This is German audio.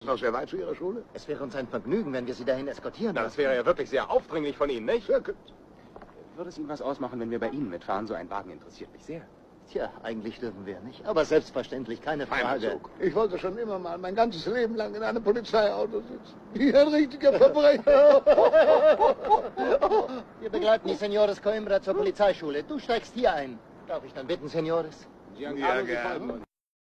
noch sehr weit zu Ihrer Schule? Es wäre uns ein Vergnügen, wenn wir Sie dahin eskortieren. Na, das wäre ja wirklich sehr aufdringlich von Ihnen, nicht? Sehr gut. Würde es Ihnen was ausmachen, wenn wir bei Ihnen mitfahren? So ein Wagen interessiert mich sehr. Tja, eigentlich dürfen wir nicht. Aber selbstverständlich, keine Frage. Ich wollte schon immer mal mein ganzes Leben lang in einem Polizeiauto sitzen. Wie ein richtiger Verbrecher. Wir begleiten die Senores Coimbra zur Polizeischule. Du steigst hier ein. Darf ich dann bitten, Senores? Ja, gerne.